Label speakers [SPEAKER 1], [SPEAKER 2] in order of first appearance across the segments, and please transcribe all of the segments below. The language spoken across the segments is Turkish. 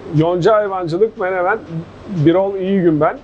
[SPEAKER 1] Yonca hayvancılık, Menemen, Birol İyigün ben.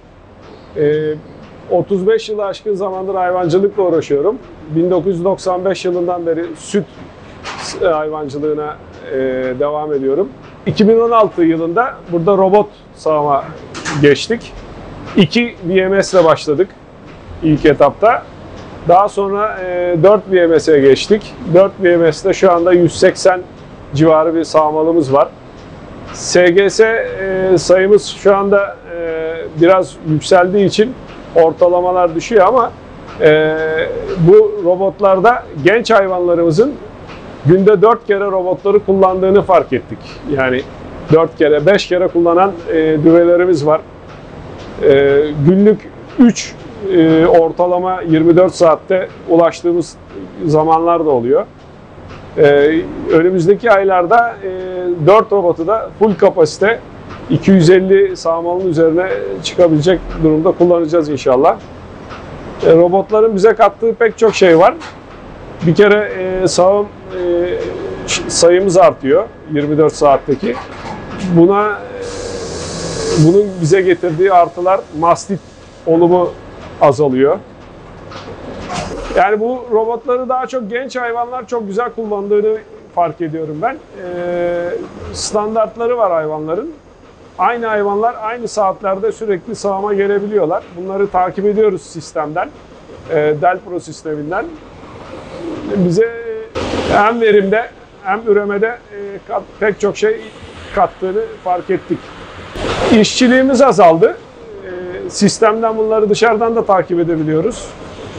[SPEAKER 1] 35 yılı aşkın zamandır hayvancılıkla uğraşıyorum. 1995 yılından beri süt hayvancılığına devam ediyorum. 2016 yılında burada robot sağıma geçtik. 2 VMS ile başladık ilk etapta. Daha sonra 4 VMS'e geçtik. 4 VMS'de şu anda 180 civarı bir sağmalımız var. SGS sayımız şu anda biraz yükseldiği için ortalamalar düşüyor ama bu robotlarda genç hayvanlarımızın günde 4 kere robotları kullandığını fark ettik. Yani 4 kere, 5 kere kullanan düvelerimiz var. Günlük 3 ortalama 24 saatte ulaştığımız zamanlar da oluyor. Önümüzdeki aylarda 4 robotu da full kapasite 250 sağmalın üzerine çıkabilecek durumda kullanacağız inşallah. Robotların bize kattığı pek çok şey var. Bir kere sağım sayımız artıyor 24 saatteki. Bunun bize getirdiği artılar mastit olumu azalıyor. Yani bu robotları daha çok genç hayvanlar çok güzel kullandığını fark ediyorum ben. Standartları var hayvanların. Aynı hayvanlar aynı saatlerde sürekli sağıma gelebiliyorlar. Bunları takip ediyoruz sistemden, Delpro sisteminden. Bize hem verimde hem üremede pek çok şey kattığını fark ettik. İşçiliğimiz azaldı. Sistemden bunları dışarıdan da takip edebiliyoruz.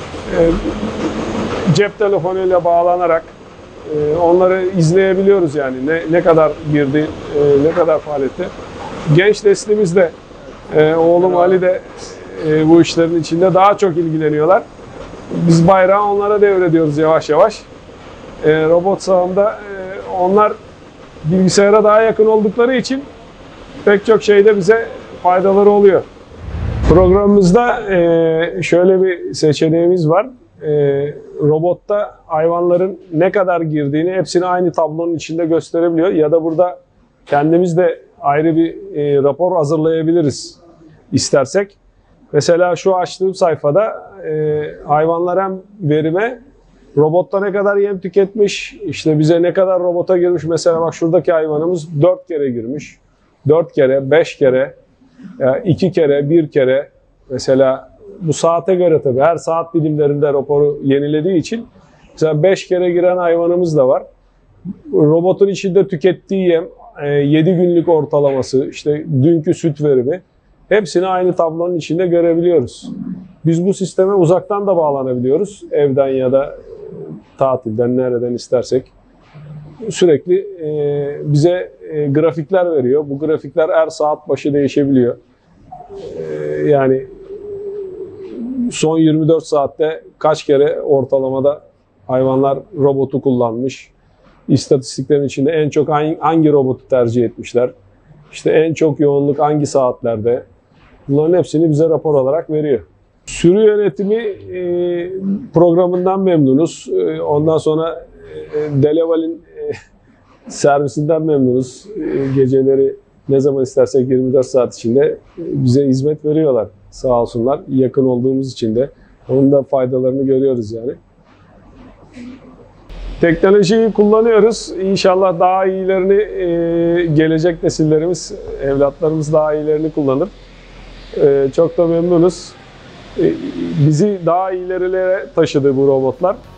[SPEAKER 1] Cep telefonuyla bağlanarak onları izleyebiliyoruz yani ne kadar girdi, ne kadar faaliyette. Genç neslimiz de, oğlum Ali de bu işlerin içinde daha çok ilgileniyorlar. Biz bayrağı onlara devrediyoruz yavaş yavaş. Robot sağımda onlar bilgisayara daha yakın oldukları için pek çok şeyde bize faydaları oluyor. Programımızda şöyle bir seçeneğimiz var. Robotta hayvanların ne kadar girdiğini hepsini aynı tablonun içinde gösterebiliyor. Ya da burada kendimiz de ayrı bir rapor hazırlayabiliriz istersek. Mesela şu açtığım sayfada hayvanlar hem verime, robotta ne kadar yem tüketmiş, işte bize ne kadar robota girmiş. Mesela bak şuradaki hayvanımız 4 kere girmiş. 4 kere, 5 kere, 2 kere, 1 kere. Mesela bu saate göre tabii her saat dilimlerinde raporu yenilediği için mesela 5 kere giren hayvanımız da var. Robotun içinde tükettiği yem, 7 günlük ortalaması, işte dünkü süt verimi hepsini aynı tablonun içinde görebiliyoruz. Biz bu sisteme uzaktan da bağlanabiliyoruz. Evden ya da tatilden nereden istersek. Sürekli bize grafikler veriyor. Bu grafikler her saat başı değişebiliyor. Yani son 24 saatte kaç kere ortalamada hayvanlar robotu kullanmış. İstatistiklerin içinde en çok hangi robotu tercih etmişler. İşte en çok yoğunluk hangi saatlerde. Bunların hepsini bize rapor olarak veriyor. Sürü yönetimi programından memnunuz. Ondan sonra Deleval'in servisinden memnunuz. Geceleri ne zaman istersek 24 saat içinde bize hizmet veriyorlar. Sağ olsunlar. Yakın olduğumuz için de onun da faydalarını görüyoruz yani. Teknolojiyi kullanıyoruz. İnşallah daha iyilerini gelecek nesillerimiz, evlatlarımız daha iyilerini kullanır. Çok da memnunuz. Bizi daha ilerilere taşıdı bu robotlar.